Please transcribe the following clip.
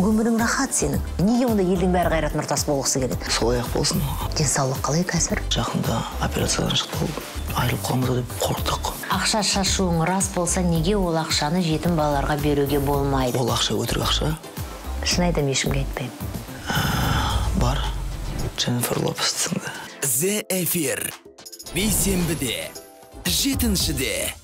өмірің рахат сенің. Неге онда елдің бәрі Қайрат Нұртас болғысы келеді? Солай-ақ болсын. Денсаулық қалай қазір? Жақында операциядан шықты, айырылып қаламыз деп қорықтық. Ақша шашуың рас болса, неге ол ақшаны жетім балаларға беруге болмайды? Ол ақша өтірік ақша. Шын айтам, ешкімге айтпаймын. Бар. Дженнифер Лопестің де. The Эфир. Бейсенбіде, 7-шіде.